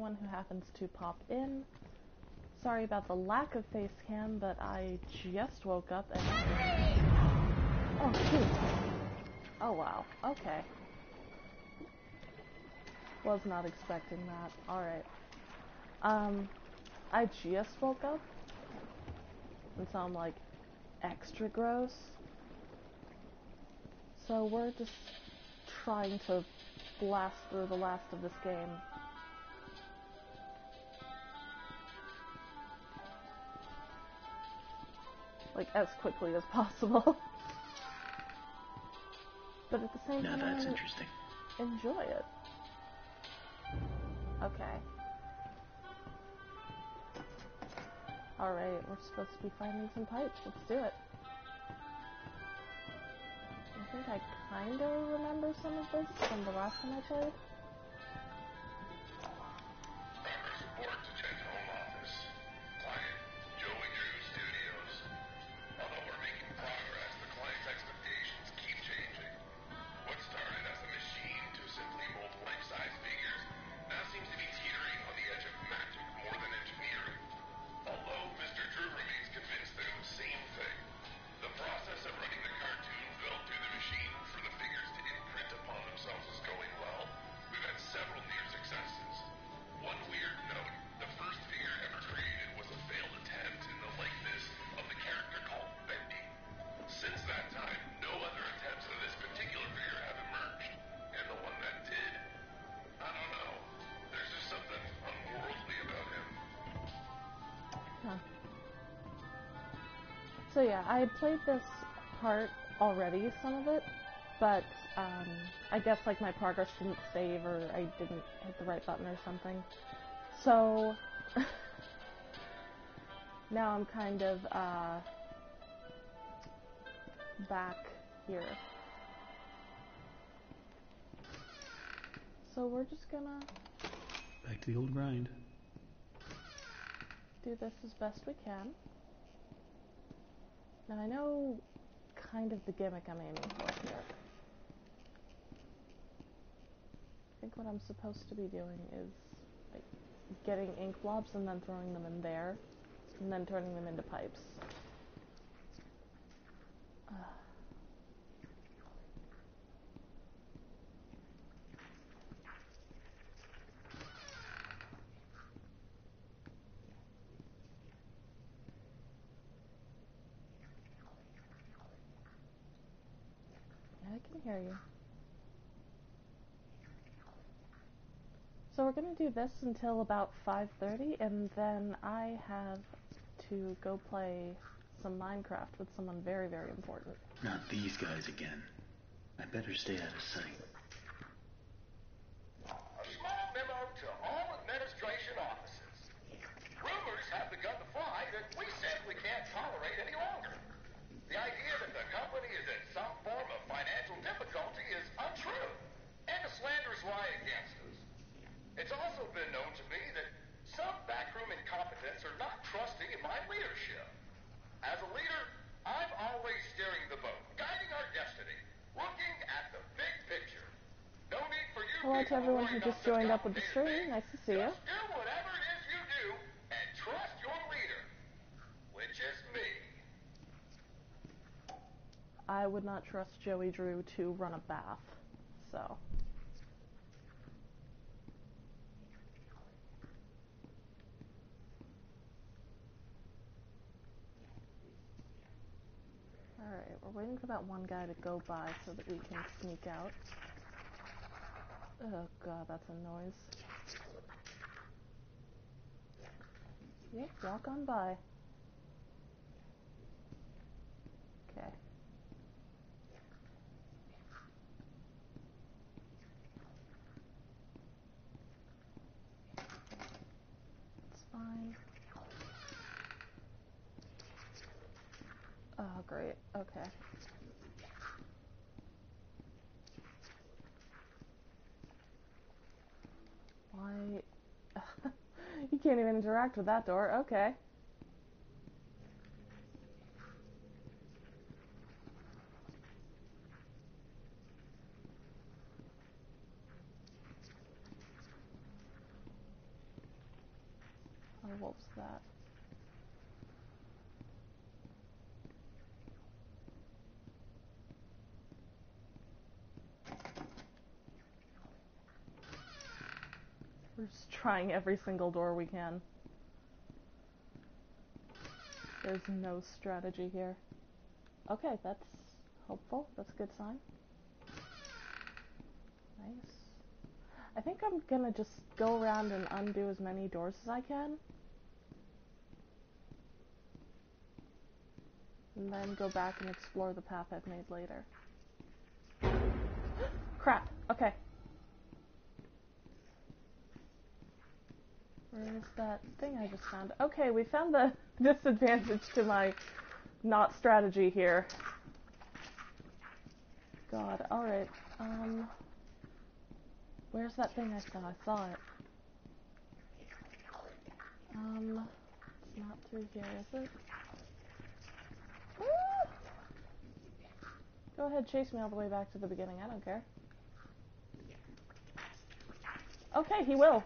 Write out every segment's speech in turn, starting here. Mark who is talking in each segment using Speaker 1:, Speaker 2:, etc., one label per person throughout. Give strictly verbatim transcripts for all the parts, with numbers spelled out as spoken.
Speaker 1: anyone who happens to pop in. Sorry about the lack of face cam, but I just woke up and... Oh, shoot. Oh, wow. Okay. Was not expecting that. Alright. Um, I just woke up, and so I'm, like, extra gross. So we're just trying to blast through the last of this game. Like, as quickly as possible. But at the same
Speaker 2: now
Speaker 1: time,
Speaker 2: that's
Speaker 1: I
Speaker 2: interesting.
Speaker 1: enjoy it. Okay. Alright, we're supposed to be finding some pipes. Let's do it. I think I kinda remember some of this from the last time I played.
Speaker 3: Progress report to Jet Home Office. Client, Joey Drew Studios. Although we're making progress, the client's expectations keep changing. What started as a machine to simply mold life-size figures now seems to be teetering on the edge of magic more than engineering. Although Mister Drew remains convinced they're the same thing, the process of running the cartoon built through the machine for the figures to imprint upon themselves is going well. We've had several near successes. One weird note, the first figure ever created was a failed attempt in the likeness of the character called Bendy. Since that time, no other attempts of this particular figure have emerged. And the one that did, I don't know. There's just something unworldly about him.
Speaker 1: Huh. So yeah, I had played this part already, some of it, but um, I guess like my progress didn't save or I didn't hit the right button or something. So now I'm kind of uh, back here. So we're just gonna
Speaker 2: Back to the old grind.
Speaker 1: do this as best we can. Now I know kind of the gimmick I'm aiming for here. I think what I'm supposed to be doing is like getting ink blobs and then throwing them in there, and then turning them into pipes. Uh. I can hear you. So we're going to do this until about five thirty, and then I have to go play some Minecraft with someone very, very important.
Speaker 2: Not these guys again. I better stay out of sight.
Speaker 3: A small memo to all administration offices. Rumors have begun to fly that we simply can't tolerate any longer. The idea that the company is in some form of financial difficulty is untrue, and the slanders lie against us. It's also been known to me that some backroom incompetents are not trusting in my leadership. As a leader, I'm always steering the boat, guiding our destiny, looking at the big picture. No need for you
Speaker 1: Hello to
Speaker 3: people
Speaker 1: everyone
Speaker 3: to worry
Speaker 1: who just
Speaker 3: about
Speaker 1: joined up with the
Speaker 3: complicated
Speaker 1: stream.
Speaker 3: things.
Speaker 1: Nice to see you.
Speaker 3: Just do whatever it is you do and trust your leader, which is me.
Speaker 1: I would not trust Joey Drew to run a bath, so. Alright, we're waiting for that one guy to go by so that we can sneak out. Oh god, that's a noise. Yep, walk on by. Okay. It's fine. Oh, great. Okay. Why? You can't even interact with that door. Okay. Oh, what was that? We're just trying every single door we can. There's no strategy here. Okay, that's hopeful. That's a good sign. Nice. I think I'm gonna just go around and undo as many doors as I can. And then go back and explore the path I've made later. Crap! Okay. Where's that thing I just found? Okay, we found the disadvantage to my not strategy here. God, alright. Um, where's that thing I saw? I saw it. Um, it's not through here, is it? Ah! Go ahead, chase me all the way back to the beginning. I don't care. Okay, he will.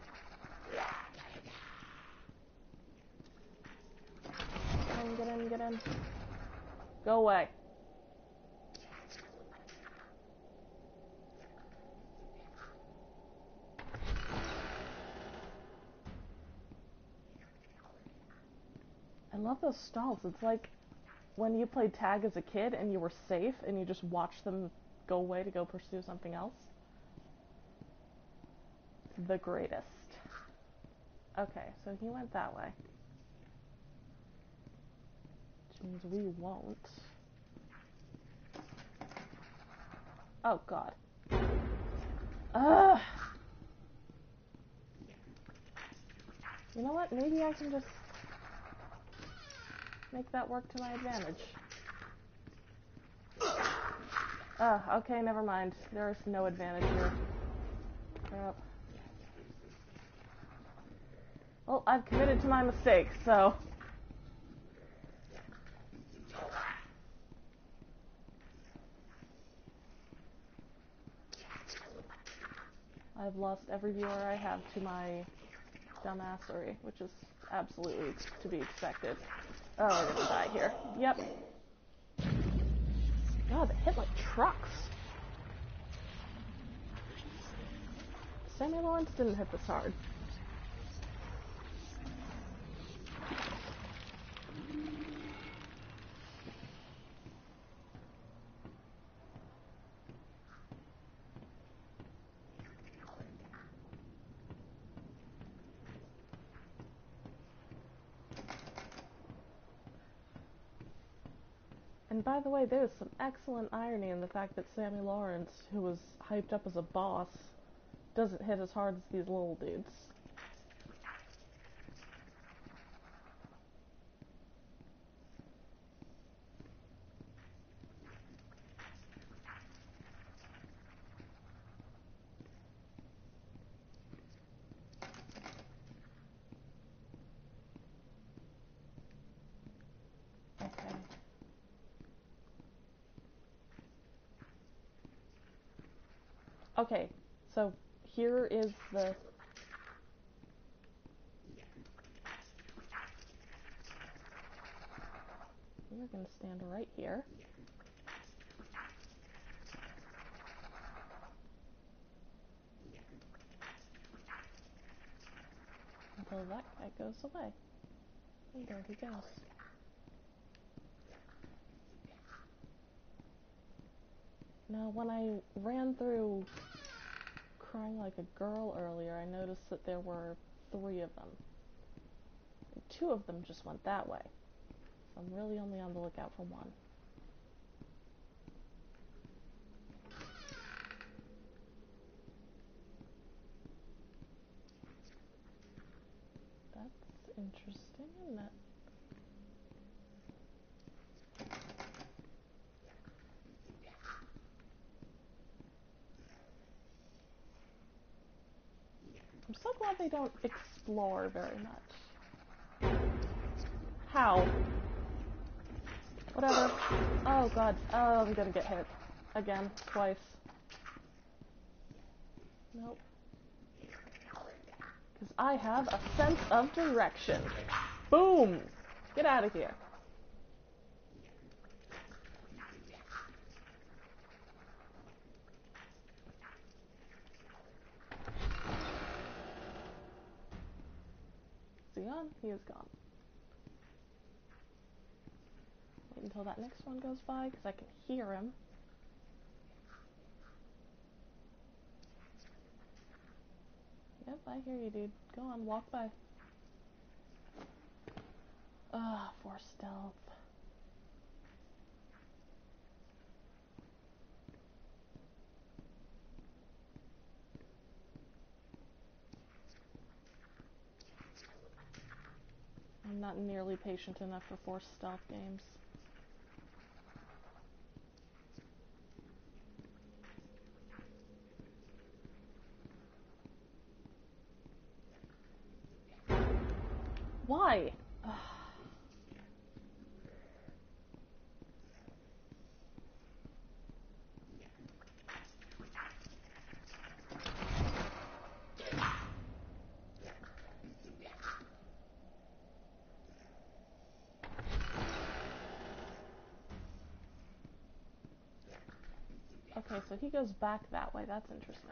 Speaker 1: Get in, get in, get in. Go away. I love those stalls. It's like when you played tag as a kid and you were safe and you just watched them go away to go pursue something else. The greatest. Okay, so he went that way. Which means we won't. Oh, God. Ugh! You know what? Maybe I can just make that work to my advantage. Ugh, okay, never mind. There's no advantage here. Crap. Well, I've committed to my mistake, so... I've lost every viewer I have to my dumbassery, which is absolutely to be expected. Oh, we're gonna die here. Yep. God, they hit like trucks. Sammy Lawrence didn't hit this hard. And by the way, there's some excellent irony in the fact that Sammy Lawrence, who was hyped up as a boss, doesn't hit as hard as these little dudes. Okay. Okay, so here is the... We're gonna stand right here. Until that guy goes away. And there he goes. Now, when I ran through Crying Like a Girl earlier, I noticed that there were three of them. And two of them just went that way. So I'm really only on the lookout for one. That's interesting, isn't it? I'm so glad they don't explore very much. How? Whatever. Oh god. Oh, I'm gonna get hit. Again. Twice. Nope. Because I have a sense of direction. Boom! Get out of here. Is he gone? He is gone. Wait until that next one goes by, because I can hear him. Yep, I hear you, dude. Go on, walk by. Ah, for stealth. I'm not nearly patient enough for forced stealth games. Why? Ugh. Okay, so he goes back that way. That's interesting.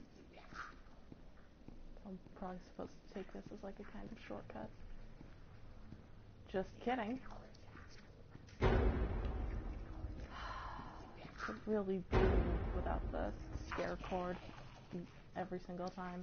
Speaker 1: I'm probably supposed to take this as like a kind of shortcut. Just kidding. Could really do without the scare cord every single time.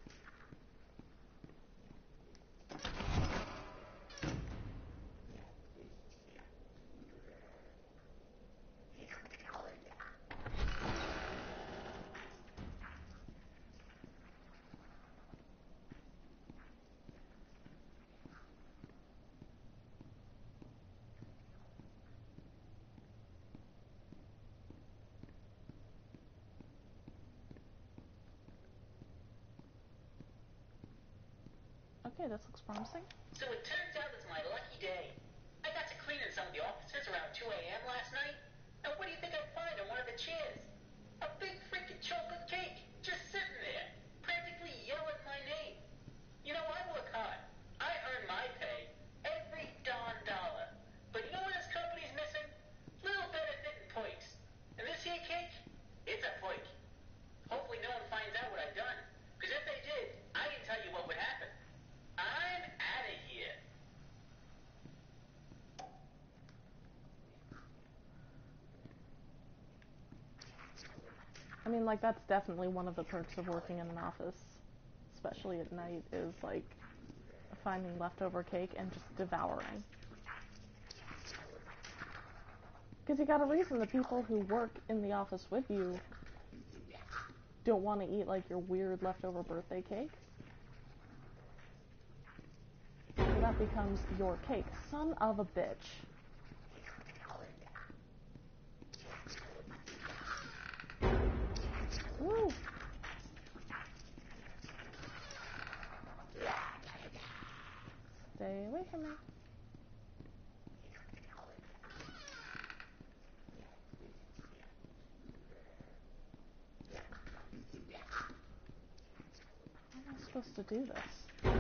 Speaker 1: Okay, this looks promising.
Speaker 4: So it turns out it's my lucky day. I got to clean in some of the offices around two A M last night, and what do you think I find on one of the chairs? A big freaking chocolate cake, just sitting there, practically yelling my name. You know, I work hard. I earn my pay, every darn dollar. But you know what this company's missing? Little benefit and perks. And this here cake, it's a perk. Hopefully no one finds out what I've done, because if they did, I can tell you what would happen. I'm out of here.
Speaker 1: I mean, like, that's definitely one of the perks of working in an office, especially at night, is, like, finding leftover cake and just devouring. Because you got a reason the people who work in the office with you don't want to eat, like, your weird leftover birthday cake. So that becomes your cake. Son of a bitch. Woo! Stay away from me. How am I supposed to do this?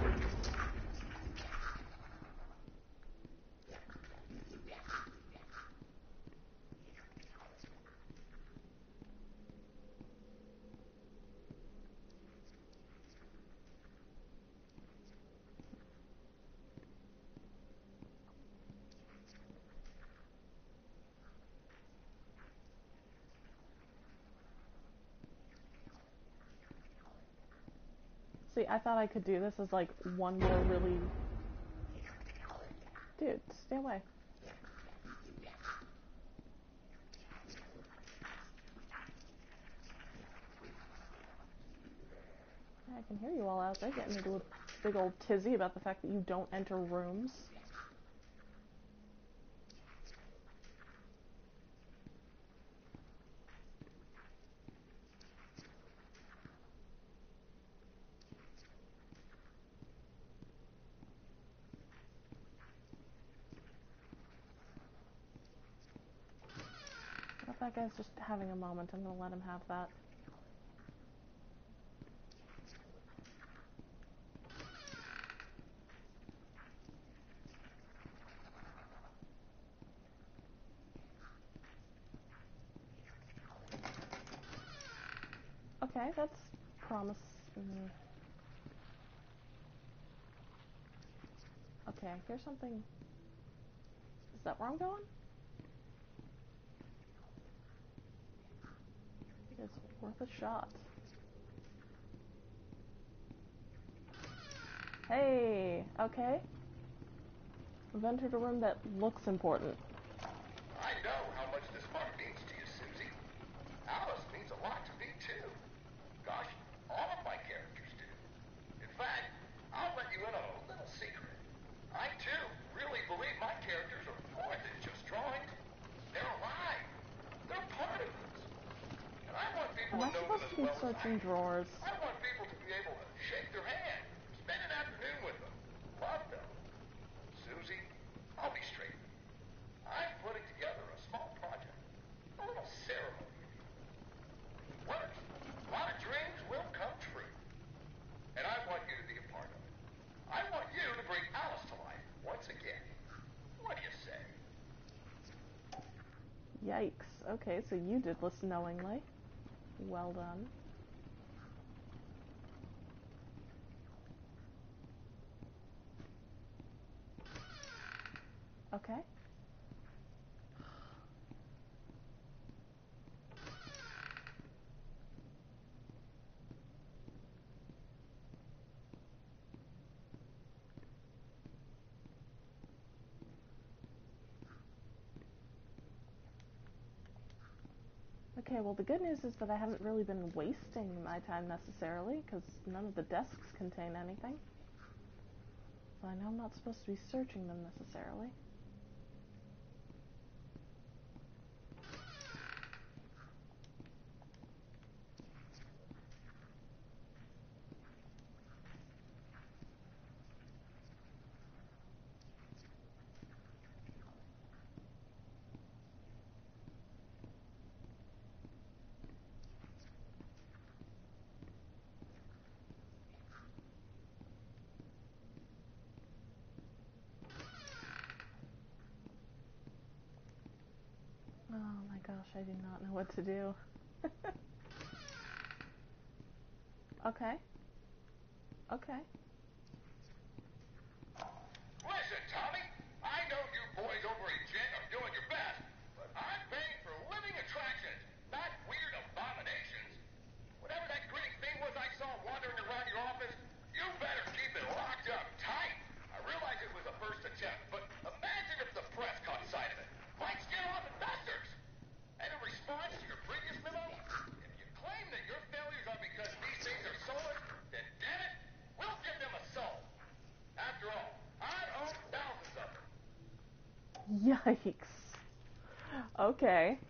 Speaker 1: See, I thought I could do this as, like, one more really... Dude, stay away. I can hear you all out there getting into a big old tizzy about the fact that you don't enter rooms. If that guy's just having a moment, I'm gonna let him have that. Okay, that's promise. Mm. Okay, here's something. Is that where I'm going? It's worth a shot. Hey, okay. We've entered a room that looks important.
Speaker 3: I know how much this part means to you, Susie. Alice means a lot to me, too. Gosh, all of my characters do. In fact, I'll let you in on a little secret. I, too, really believe my characters are more than just drawings. They're alive. They're part of this. And I want people
Speaker 1: Am I
Speaker 3: to know them
Speaker 1: supposed
Speaker 3: as
Speaker 1: to be
Speaker 3: well as I
Speaker 1: searching
Speaker 3: do.
Speaker 1: drawers?
Speaker 3: I want people to be able to shake their hand, spend an afternoon with them, love them. Susie, I'll be straight with you. I'm putting together a small project, a little ceremony, if you will. If it works, a lot of dreams will come true. And I want you to be a part of it. I want you to bring Alice to life once again. What do you say?
Speaker 1: Yikes. Okay, so you did listen knowingly. Well done. Okay. Okay, well the good news is that I haven't really been wasting my time necessarily, because none of the desks contain anything. So I know I'm not supposed to be searching them necessarily. Oh my gosh, I do not know what to do. Okay. Okay.
Speaker 3: Listen, Tommy, I know you boys over at Jet are doing your best, but I'm paying for living attractions, not weird abominations. Whatever that grinning thing was I saw wandering around your office, you better keep it locked up tight. I realize it was a first attempt, but imagine if the press caught sight of it. Might scare off investors. And in response to your previous memo, if you claim that your failures are because these things are soulless, then damn it, we'll give them a soul. After all, I own thousands of them.
Speaker 1: Yikes. Okay.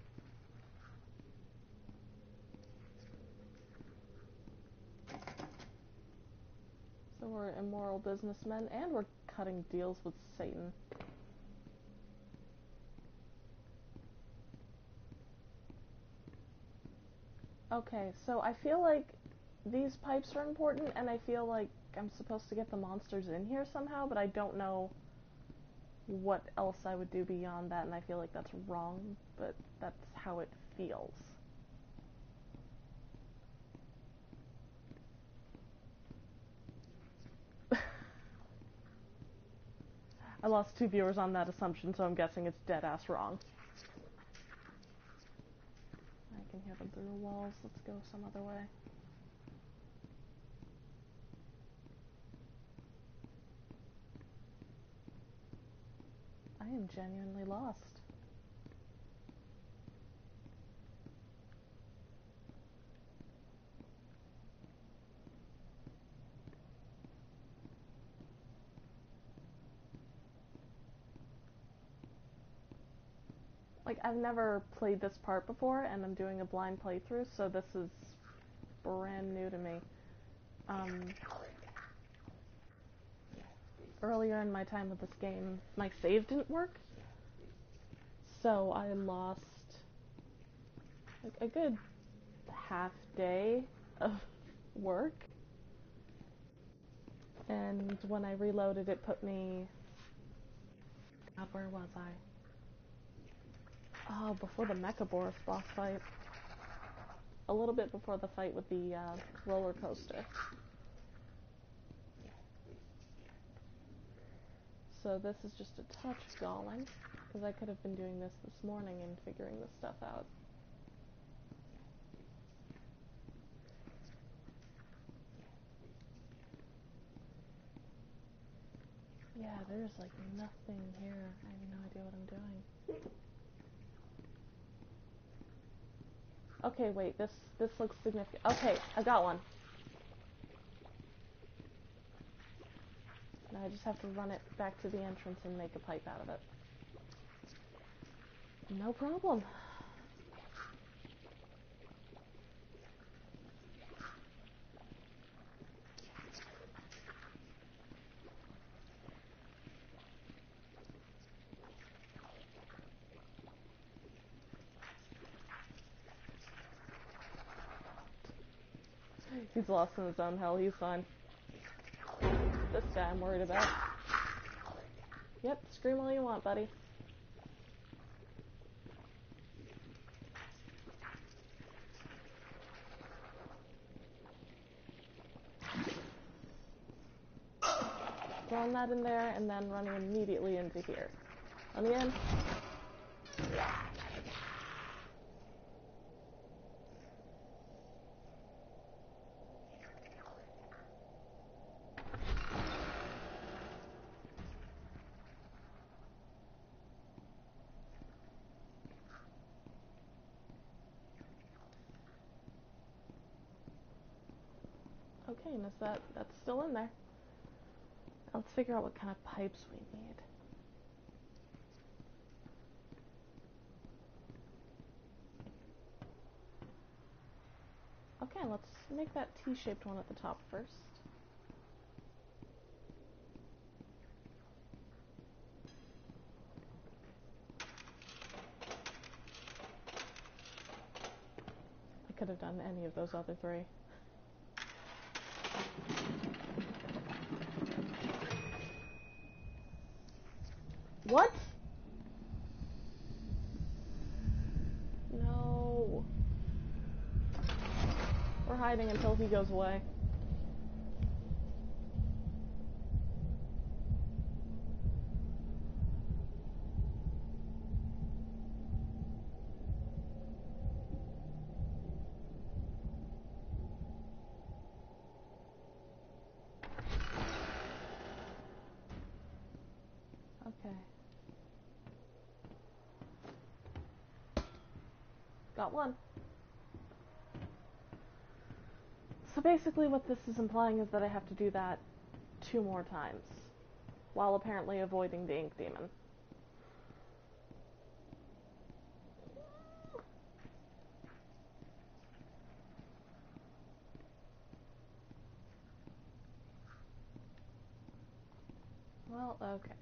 Speaker 1: So we're immoral businessmen, and we're cutting deals with Satan. Okay, so I feel like these pipes are important, and I feel like I'm supposed to get the monsters in here somehow, but I don't know what else I would do beyond that, and I feel like that's wrong, but that's how it feels. I lost two viewers on that assumption, so I'm guessing it's dead-ass wrong. I can hear them through the walls. Let's go some other way. I am genuinely lost. Like, I've never played this part before, and I'm doing a blind playthrough, so this is brand new to me. Um, earlier in my time with this game, my save didn't work, so I lost like a good half day of work, and when I reloaded, it put me... God, where was I? Oh, before the Mechaboros boss fight. a little bit before the fight with the uh, roller coaster. So this is just a touch galling, because I could have been doing this this morning and figuring this stuff out. Yeah, there's like nothing here. I have no idea what I'm doing. Okay, wait, this this looks significant. Okay, I got one. Now I just have to run it back to the entrance and make a pipe out of it. No problem. He's lost in his own hell, he's fine. This guy I'm worried about. Yep, scream all you want, buddy. Throwing that in there and then running immediately into here. Let me in. Okay, and is that, that's still in there. Let's figure out what kind of pipes we need. Okay, let's make that T-shaped one at the top first. I could have done any of those other three. What? No. We're hiding until he goes away. Okay. Got one. So basically what this is implying is that I have to do that two more times, while apparently avoiding the ink demon. Well, okay.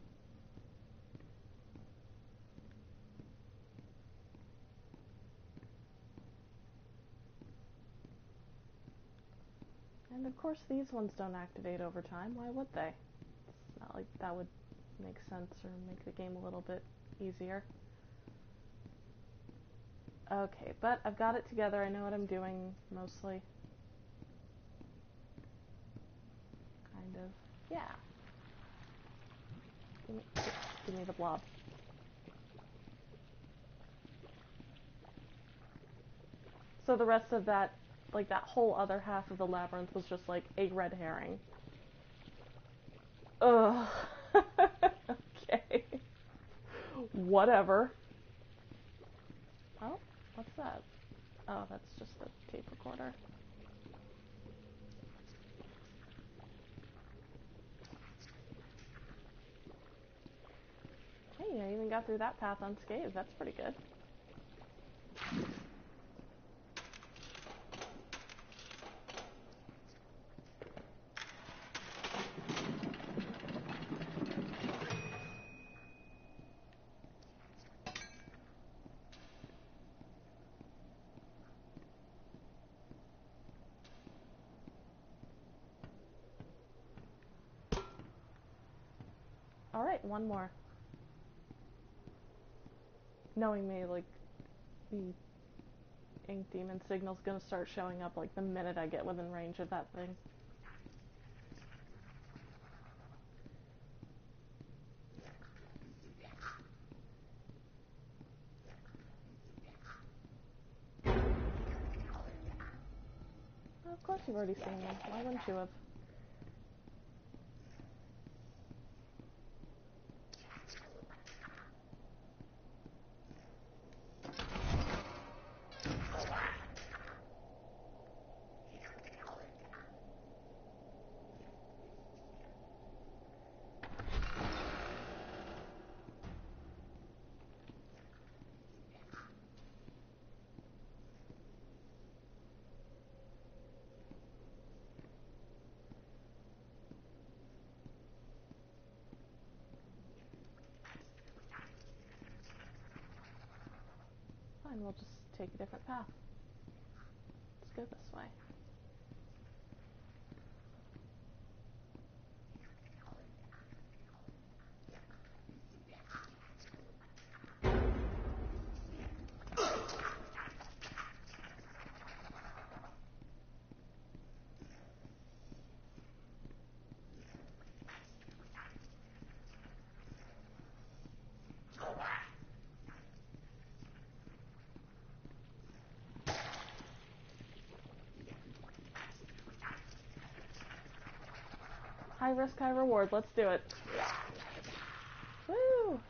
Speaker 1: And of course these ones don't activate over time. Why would they? It's not like that would make sense or make the game a little bit easier. Okay, but I've got it together. I know what I'm doing, mostly. Kind of. Yeah. Give me, give me the blob. So the rest of that, like that whole other half of the labyrinth was just like a red herring. Ugh. Okay. Whatever. Oh, what's that? Oh, that's just the tape recorder. Hey, I even got through that path unscathed. That's pretty good. Alright, one more. Knowing me, like, the ink demon signal's gonna start showing up like the minute I get within range of that thing. Oh, of course you've already seen them. Why wouldn't you have? Fine, we'll just take a different path. Let's go this way. High risk, high reward. Let's do it. Woo!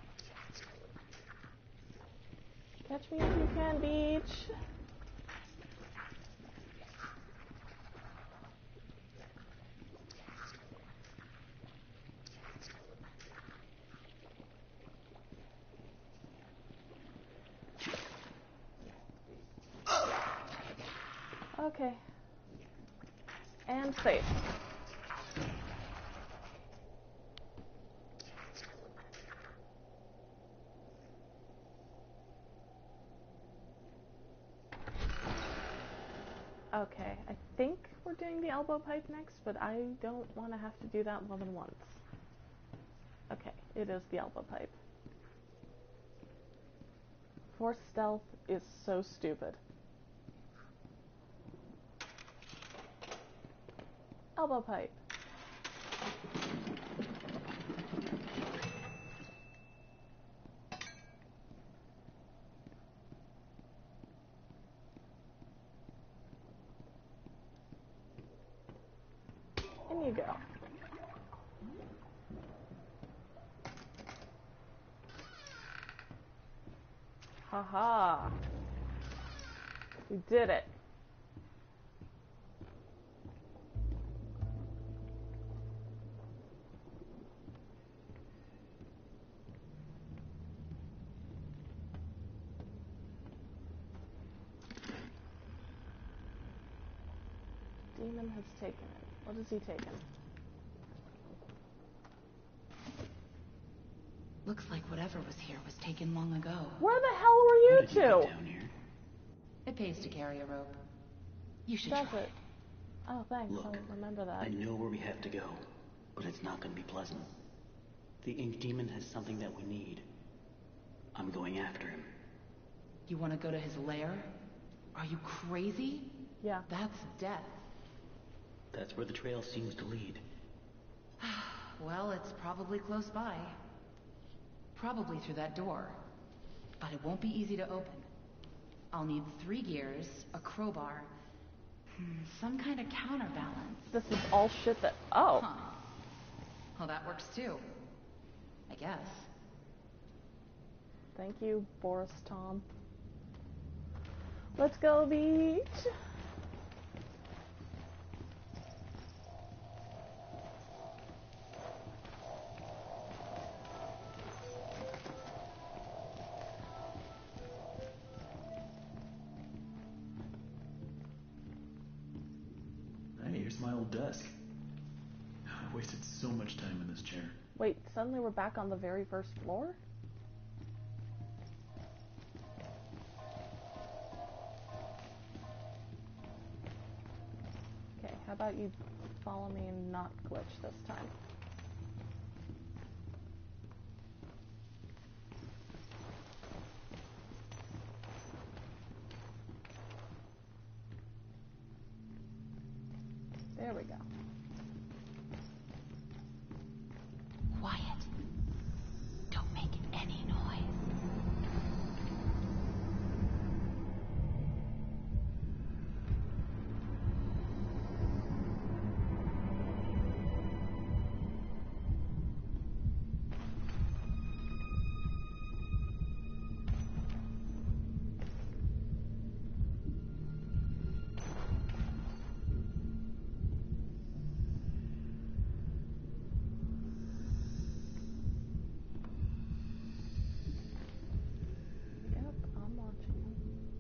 Speaker 1: Catch me if you can, Beach. Okay. And safe. Okay, I think we're doing the elbow pipe next, but I don't want to have to do that more than once. Okay, it is the elbow pipe. Force stealth is so stupid. Elbow pipe. In you go. Haha. We did it. Demon has taken it. What has he taken?
Speaker 5: Looks like whatever was here was taken long ago.
Speaker 1: Where the hell were you
Speaker 2: How did you
Speaker 1: two?
Speaker 2: get down here?
Speaker 5: It pays to carry a rope. You should
Speaker 1: Does
Speaker 5: try
Speaker 1: it? Oh, thanks.
Speaker 2: Look,
Speaker 1: I'll remember that.
Speaker 2: I know where we have to go, but it's not going to be pleasant. The ink demon has something that we need. I'm going after him.
Speaker 5: You want to go to his lair? Are you crazy?
Speaker 1: Yeah.
Speaker 5: That's death.
Speaker 2: That's where the trail seems to lead.
Speaker 5: Well, it's probably close by. Probably through that door. But it won't be easy to open. I'll need three gears, a crowbar, hmm, some kind of counterbalance.
Speaker 1: This is all shit that... Oh.
Speaker 5: Huh. Well, that works too. I guess.
Speaker 1: Thank you, Boris Tom. Let's go, Beach.
Speaker 6: Hey, here's my old desk. I wasted so much time in this chair.
Speaker 1: Wait, suddenly we're back on the very first floor? Okay, how about you follow me and not glitch this time? There we go.
Speaker 5: Quiet. Don't make any noise.
Speaker 1: Yep, I'm watching.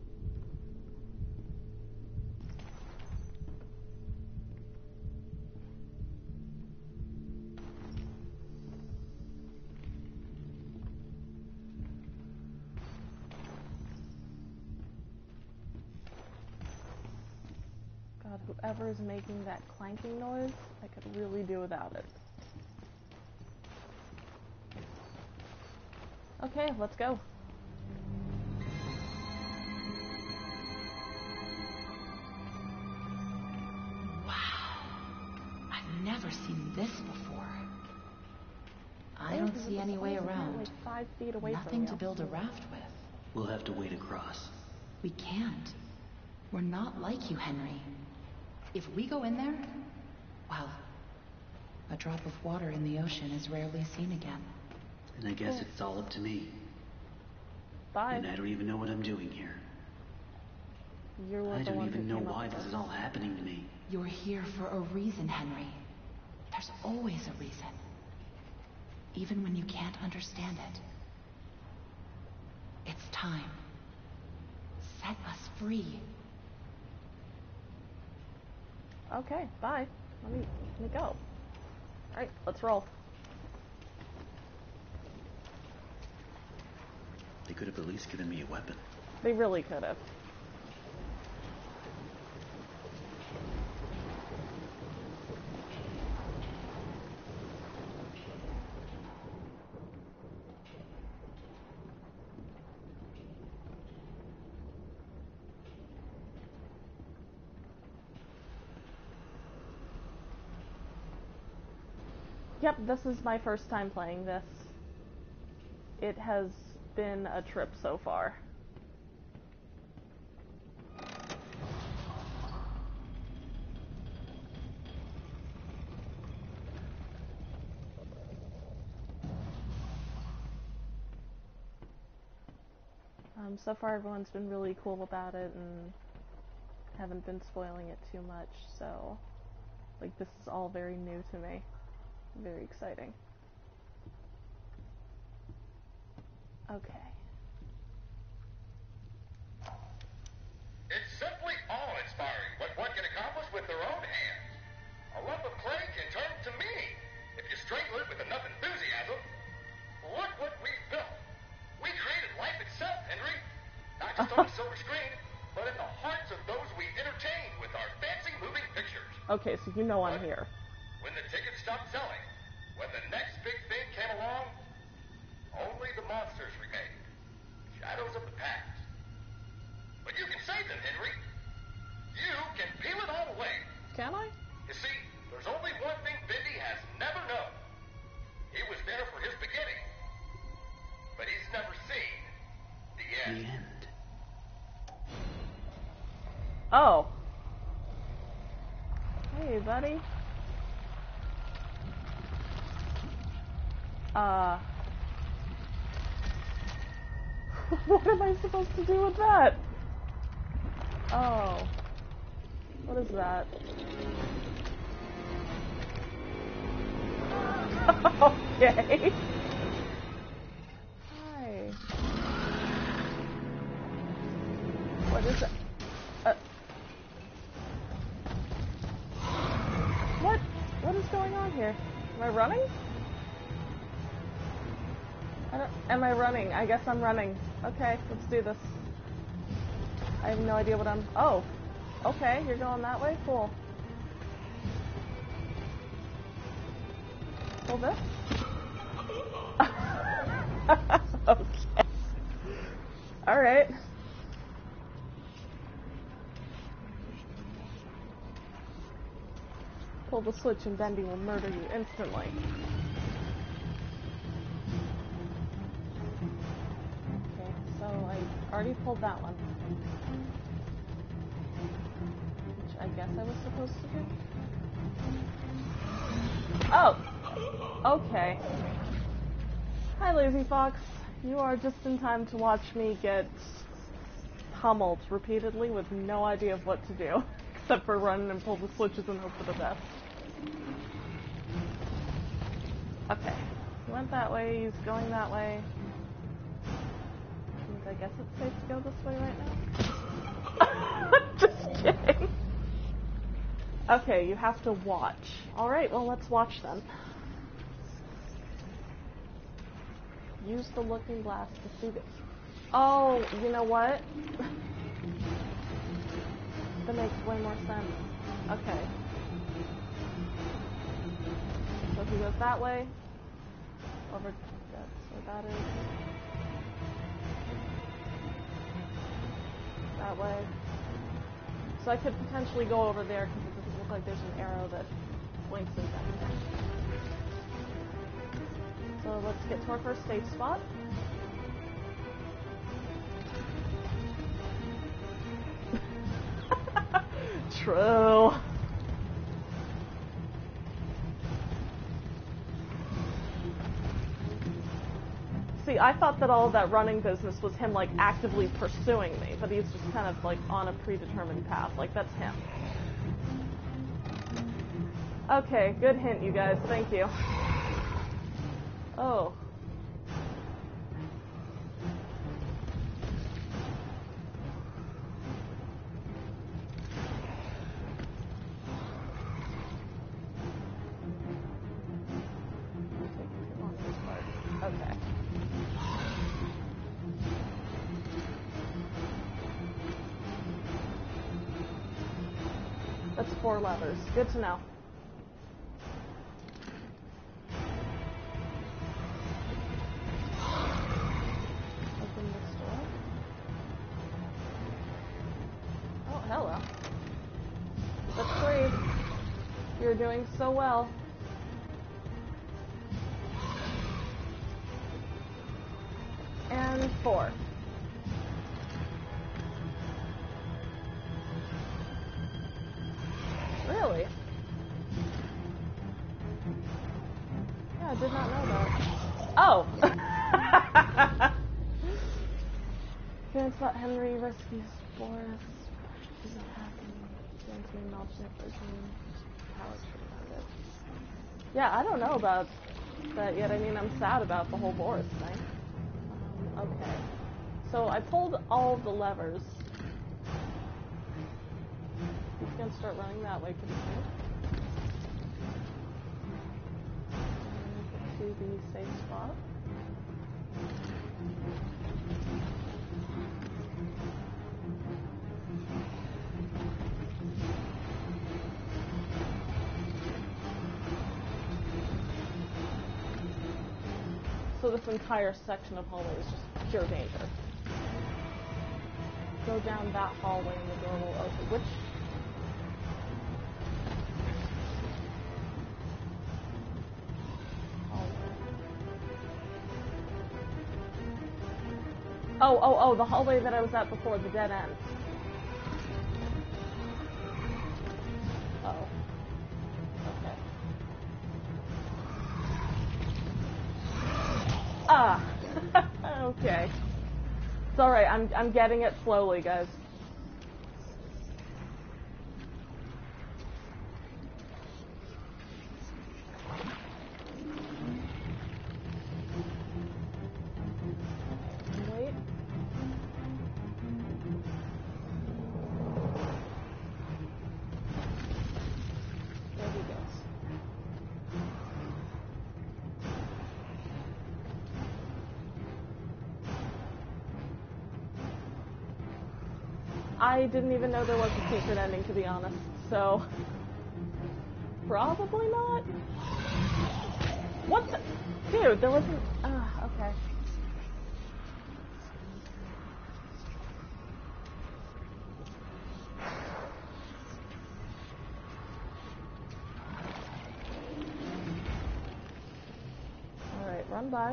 Speaker 1: God, whoever is making that clanking noise, I could really do without it. Okay, let's go.
Speaker 5: Wow. I've never seen this before. I
Speaker 1: Yeah,
Speaker 5: don't
Speaker 1: 'cause
Speaker 5: see
Speaker 1: it
Speaker 5: any
Speaker 1: was
Speaker 5: way
Speaker 1: only
Speaker 5: around.
Speaker 1: like five feet away from
Speaker 5: Nothing
Speaker 1: you.
Speaker 5: to build a raft with.
Speaker 2: We'll have to wade across.
Speaker 5: We can't. We're not like you, Henry. If we go in there, well, a drop of water in the ocean is rarely seen again.
Speaker 2: And I guess
Speaker 1: Yeah.
Speaker 2: it's all up to me.
Speaker 1: Bye.
Speaker 2: And I don't even know what I'm doing here.
Speaker 1: You were
Speaker 2: I
Speaker 1: the
Speaker 2: don't
Speaker 1: one
Speaker 2: even
Speaker 1: who
Speaker 2: know
Speaker 1: came up
Speaker 2: why
Speaker 1: with
Speaker 2: this
Speaker 1: it.
Speaker 2: is all happening to me.
Speaker 5: You're here for a reason, Henry. There's always a reason. Even when you can't understand it. It's time. Set us free.
Speaker 1: Okay, bye. Let me let me go. Alright, let's roll.
Speaker 2: They could have at least given me a weapon.
Speaker 1: They really could have. Yep, this is my first time playing this. It has been a trip so far. Um, so far everyone's been really cool about it and haven't been spoiling it too much, so like this is all very new to me. Very exciting. Okay.
Speaker 3: It's simply awe-inspiring what one can accomplish with their own hands. A lump of clay can turn to meaning if you strangle it with enough enthusiasm. Look what we've built. We created life itself, Henry. Not just on a silver screen, but in the hearts of those we entertain with our fancy moving pictures.
Speaker 1: Okay, so you know I'm
Speaker 3: But
Speaker 1: here.
Speaker 3: when the tickets stopped selling, when the next big thing came along, only the monsters remained. Shadows of the past. But you can save them, Henry. You can peel it all away.
Speaker 1: Can I?
Speaker 3: You see, there's only one thing Bendy has never known. He was there for his beginning, but he's never seen the
Speaker 2: The
Speaker 3: end.
Speaker 2: end.
Speaker 1: Oh. Hey, buddy. Uh. What am I supposed to do with that? Oh. What is that? Okay. Hi. What is it? Uh. What? What is going on here? Am I running? I don't, am I running? I guess I'm running. Okay, let's do this. I have no idea what I'm... Oh. Okay, you're going that way? Cool. Hold this? Okay. Alright. pull the switch and Bendy will murder you instantly. Okay, so I already pulled that one. Which I guess I was supposed to do. Oh! Okay. Hi, Lazy Fox. You are just in time to watch me get pummeled repeatedly with no idea of what to do, except for run and pull the switches and hope for the best. Okay, he went that way, he's going that way. And I guess it's safe to go this way right now? Just kidding. Okay, you have to watch. Alright, well let's watch then. Use the looking glass to see the... Oh, you know what? That makes way more sense. Okay. So he goes that way. Over... That's where that is. That way. So I could potentially go over there because it doesn't look like there's an arrow that blinks in that. So let's get to our first safe spot. True. See, I thought that all of that running business was him, like, actively pursuing me, but he's just kind of, like, on a predetermined path. Like, that's him. Okay, good hint, you guys. Thank you. Oh. Okay. That's four levers. Good to know. Open this door. Oh, hello. That's great. You're doing so well. And four. Really? Yeah, I did not know that. Oh! Parents thought Henry rescues Boris. Doesn't happen. Fancy an alternate version. Powers for it. Yeah, I don't know about that yet. I mean, I'm sad about the whole Boris thing. Um, okay. So I pulled all of the levers. He's gonna start running that way pretty soon. And get to the safe spot. So this entire section of hallway is just pure danger. Go down that hallway and the door will open. Which? Hallway. Oh, oh, oh, the hallway that I was at before, the dead end. Oh. Okay. Ah. Okay. It's alright, I'm I'm getting it slowly, guys. Wait. There he goes. I didn't even know there was a secret ending, to be honest, so... Probably not? What the... Dude, there wasn't... Uh, okay. run by.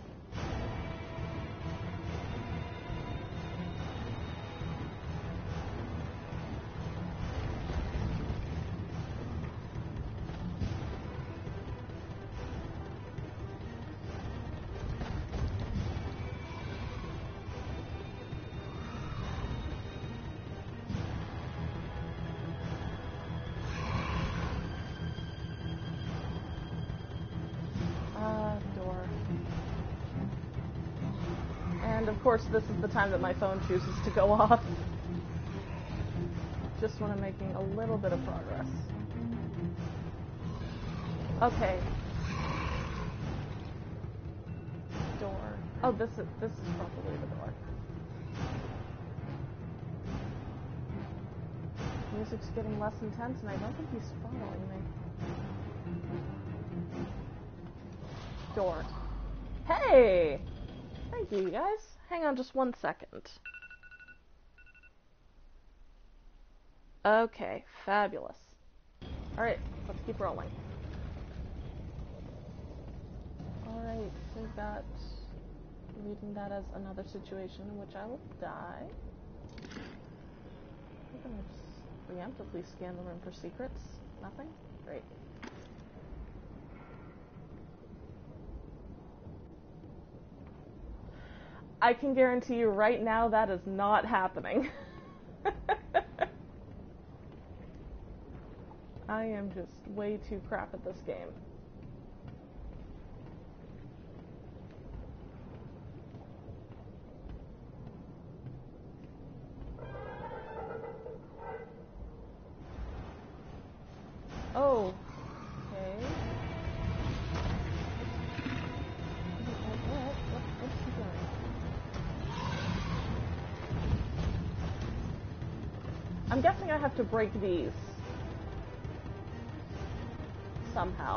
Speaker 1: And of course, this is the time that my phone chooses to go off. Just when I'm making a little bit of progress. Okay. Door. Oh, this is this is probably the door. Music's getting less intense, and I don't think he's following me. Door. Hey! Thank you, guys. Hang on just one second. Okay, fabulous. Alright, let's keep rolling. Alright, so we've got... reading that as another situation in which I will die. I'm gonna just preemptively scan the room for secrets. Nothing? Great. I can guarantee you right now that is not happening. I am just way too crap at this game. Oh, okay. What? What? What's he doing? I'm guessing I have to break these. Somehow.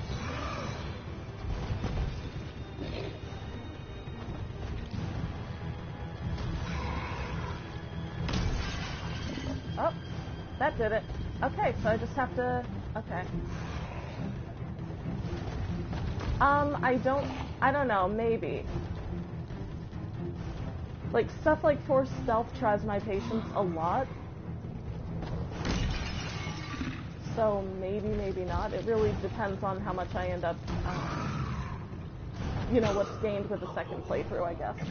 Speaker 1: Oh, that did it. Okay, so I just have to... Okay. Um, I don't... I don't know, maybe. Like, stuff like forced stealth tries my patience a lot. So maybe, maybe not. It really depends on how much I end up, um, you know, what's gained with the second playthrough, I guess.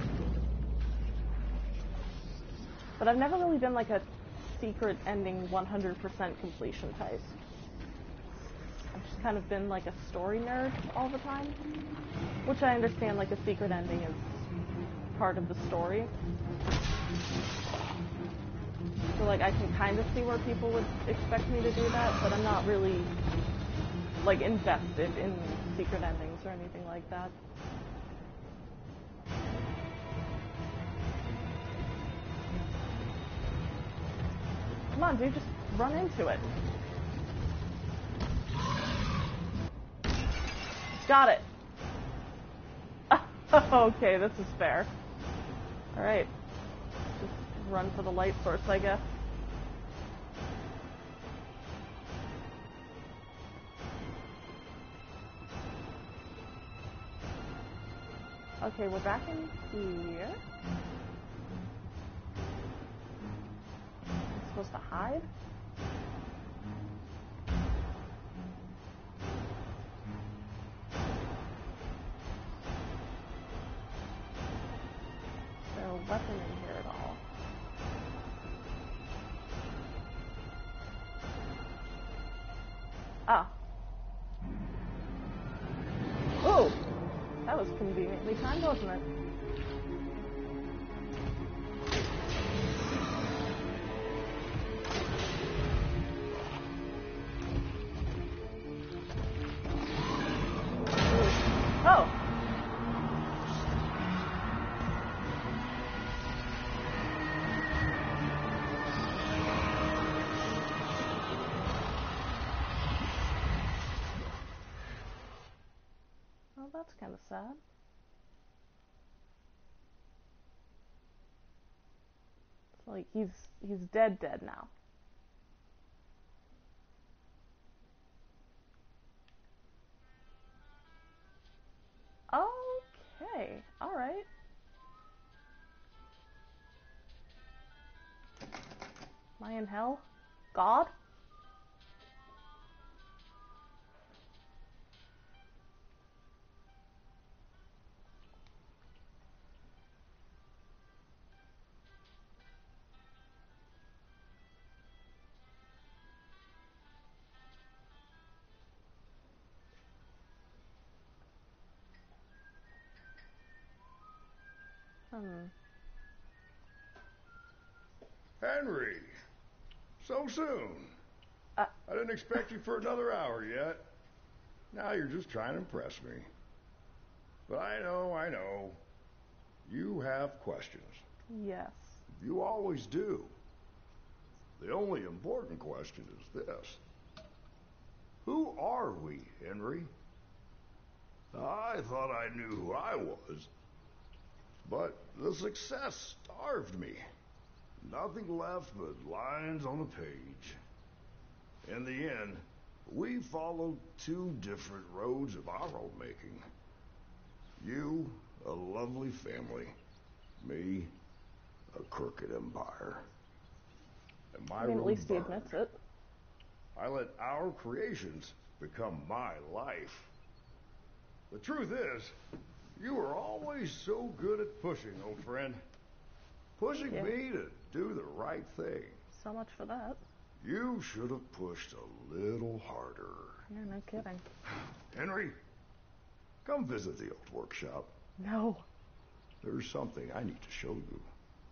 Speaker 1: But I've never really been like a secret ending one hundred percent completion type. I've just kind of been like a story nerd all the time. Which I understand, like, a secret ending is part of the story. So, like, I can kind of see where people would expect me to do that, but I'm not really, like, invested in secret endings or anything like that. Come on, dude, just run into it. Got it. Okay, this is fair. Alright. Just run for the light source, I guess. Okay, we're back in here. I'm supposed to hide? Is there a weapon in here at all? Ah. Ooh! That was conveniently timed, wasn't it? Oh! Well, that's kind of sad. It's like he's he's dead dead now. I in hell? God? Hmm.
Speaker 3: Henry! So soon.
Speaker 1: Uh,
Speaker 3: I didn't expect you for another hour yet. Now you're just trying to impress me. But I know, I know. You have questions.
Speaker 1: yes.
Speaker 3: You always do. The only important question is this. Who are we, Henry? I thought I knew who I was. But the success starved me. Nothing left but lines on a page. In the end, we followed two different roads of our own making. You, a lovely family. Me, a crooked empire. And my
Speaker 1: I mean, at
Speaker 3: road
Speaker 1: least he
Speaker 3: burned.
Speaker 1: admits it.
Speaker 3: I let our creations become my life. The truth is, you were always so good at pushing, old friend. Pushing
Speaker 1: Yeah.
Speaker 3: me to do the right thing.
Speaker 1: So much for that.
Speaker 3: You should have pushed a little harder.
Speaker 1: Yeah, no kidding.
Speaker 3: Henry, come visit the old workshop.
Speaker 1: No.
Speaker 3: There's something I need to show you.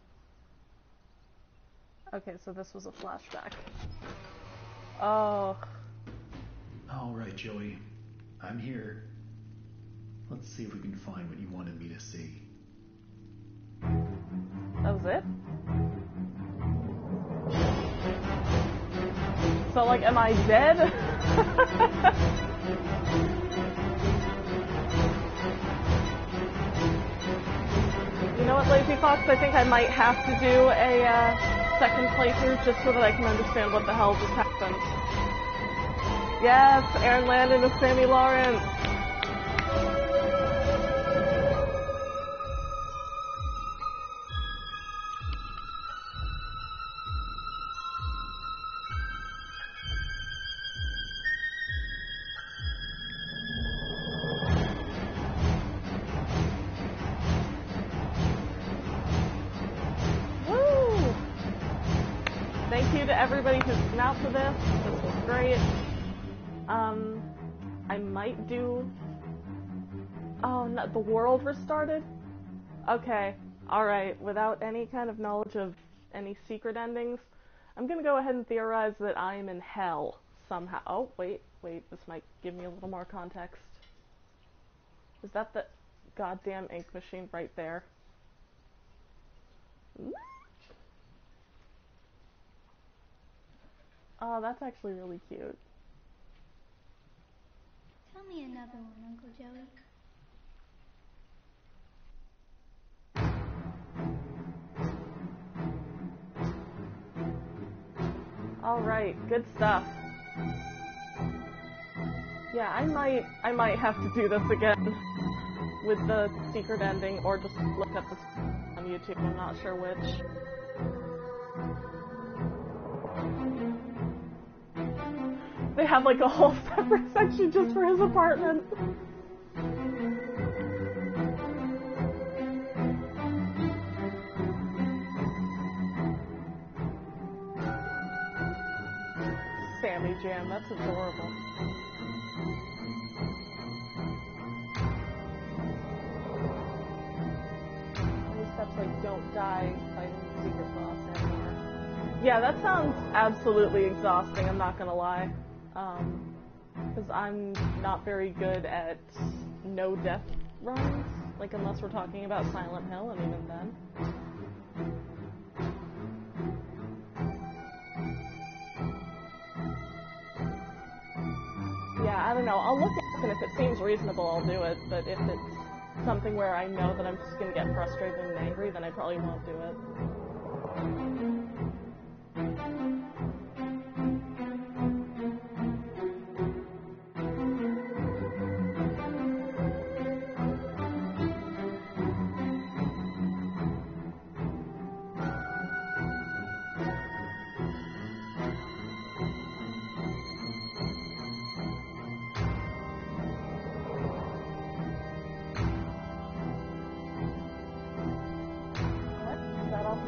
Speaker 1: Okay, so this was a flashback. Oh.
Speaker 6: All right, Joey. I'm here. Let's see if we can find what you wanted me to see.
Speaker 1: That was it? So, like, am I dead? You know what, Lazy Fox? I think I might have to do a uh, second playthrough just so that I can understand what the hell just happened. Yes, Aaron Landon is Sammy Lawrence. Woo! Thank you to everybody who's been out for this. This was great. Um, I might do... Oh, no, the world restarted? Okay, alright. Without any kind of knowledge of any secret endings, I'm gonna go ahead and theorize that I'm in hell somehow. Oh, wait, wait, this might give me a little more context. Is that the goddamn ink machine right there? Oh, that's actually really cute.
Speaker 7: Tell me another one, Uncle Joey.
Speaker 1: Alright, good stuff. Yeah, I might I might have to do this again with the secret ending or just look up this on YouTube, I'm not sure which. They have like a whole separate section just for his apartment. Sammy Jam, that's adorable. All these steps like don't die fighting the secret boss anymore. Yeah, that sounds absolutely exhausting, I'm not gonna lie. Um, because I'm not very good at no death runs, like unless we're talking about Silent Hill, and even then. Yeah, I don't know. I'll look at it, and if it seems reasonable, I'll do it. But if it's something where I know that I'm just gonna get frustrated and angry, then I probably won't do it.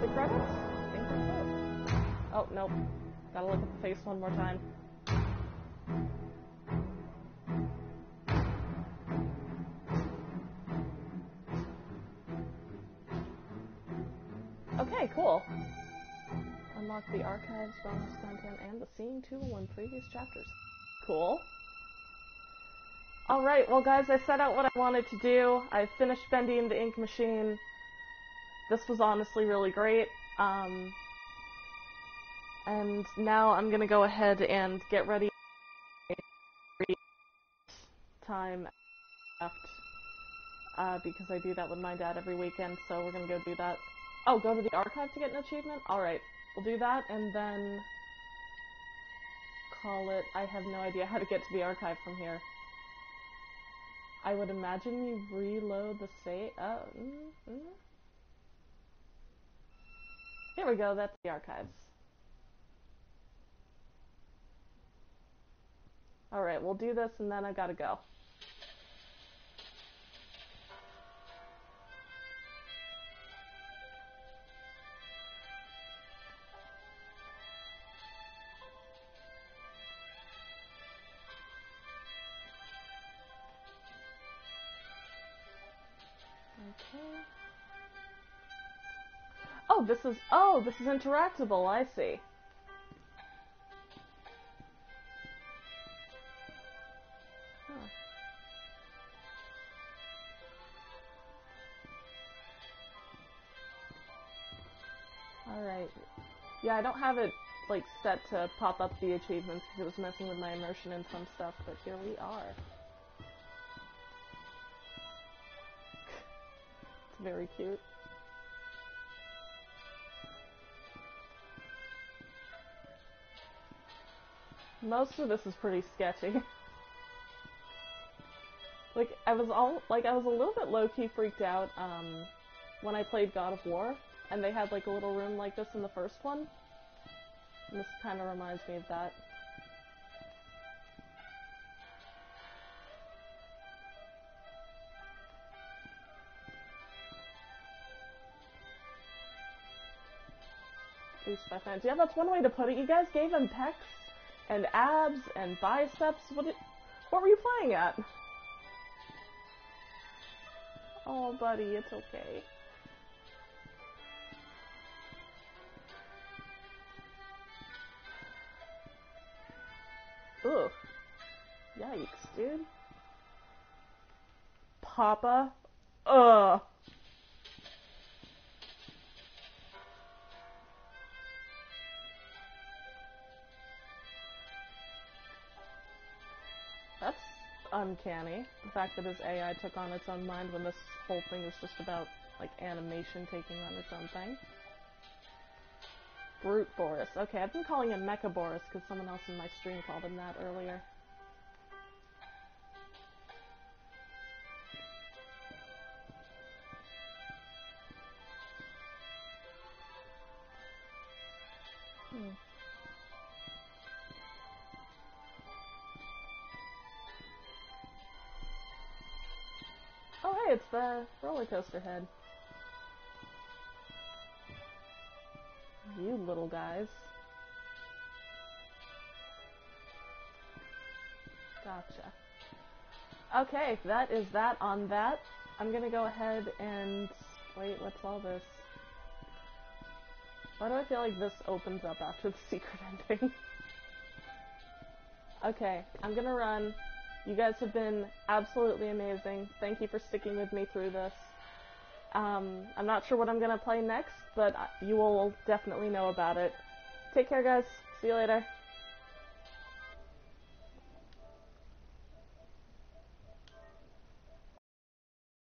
Speaker 1: End credits? I think that's it. Oh, nope. Gotta look at the face one more time. Okay, cool. Unlock the archives, bonus content, and the scene tool in previous chapters. Cool. Alright, well guys, I set out what I wanted to do. I finished Bendy and the Ink Machine. This was honestly really great. Um, and now I'm gonna go ahead and get ready. Time left. Uh, because I do that with my dad every weekend, so we're gonna go do that. Oh, go to the archive to get an achievement? Alright, we'll do that, and then call it. I have no idea how to get to the archive from here. I would imagine you reload the save. Oh, mm, mm. Here we go, that's the archives. Alright, we'll do this, and then I gotta go. Okay. Oh, this is, oh, this is interactable, I see. Huh. Alright. Yeah, I don't have it, like, set to pop up the achievements because it was messing with my immersion and some stuff, but here we are. It's very cute. Most of this is pretty sketchy. Like, I was all, like, I was a little bit low-key freaked out, um, when I played God of War, and they had, like, a little room like this in the first one. And this kind of reminds me of that. Boost by fans. Yeah, that's one way to put it. You guys gave him pecs and abs and biceps. What did, what were you playing at? Oh, buddy, it's okay. Ugh. Yikes, dude. Papa. Ugh. That's uncanny. The fact that his A I took on its own mind when this whole thing is just about, like, animation taking on its own thing. Brute Boris. Okay, I've been calling him Mecha Boris because someone else in my stream called him that earlier. Hmm. Oh, hey, it's the roller coaster head. You little guys. Gotcha. Okay, that is that on that. I'm gonna go ahead and... Wait, what's all this? Why do I feel like this opens up after the secret ending? Okay, I'm gonna run. You guys have been absolutely amazing. Thank you for sticking with me through this. Um, I'm not sure what I'm gonna play next, but you will definitely know about it. Take care, guys. See you later.